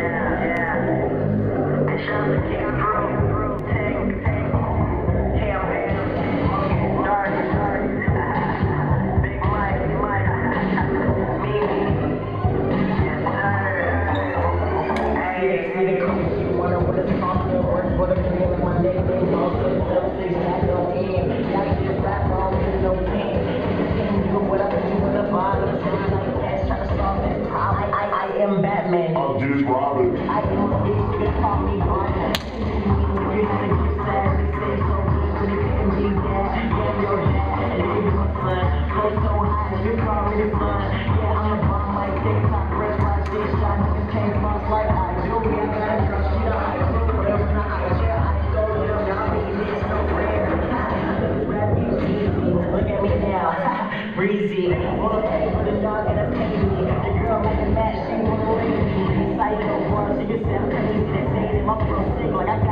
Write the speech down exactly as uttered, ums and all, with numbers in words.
Breezy, wanna pay for the dog and a baby. The girl like a match, she wanna raise me. Psycho, bro, she gets that crazy. They say that my flow sick, like I